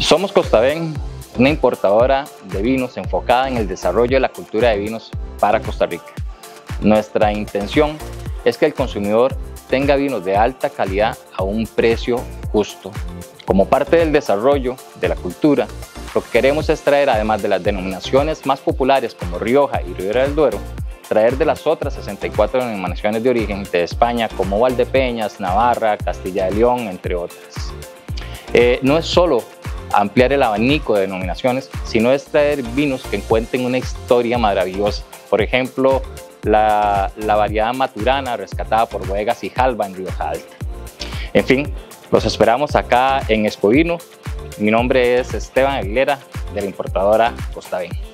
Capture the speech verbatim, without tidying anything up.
Somos Costaven, una importadora de vinos enfocada en el desarrollo de la cultura de vinos para Costa Rica. Nuestra intención es que el consumidor tenga vinos de alta calidad a un precio justo. Como parte del desarrollo de la cultura, lo que queremos es traer, además de las denominaciones más populares como Rioja y Ribera del Duero, traer de las otras sesenta y cuatro denominaciones de origen de España como Valdepeñas, Navarra, Castilla de León, entre otras. Eh, no es solo ampliar el abanico de denominaciones, sino es traer vinos que cuenten una historia maravillosa. Por ejemplo, la, la variedad maturana rescatada por Bodegas y Jalba en Rioja Alta. En fin, los esperamos acá en Expo Vino. Mi nombre es Esteban Aguilera, de la importadora Costaven.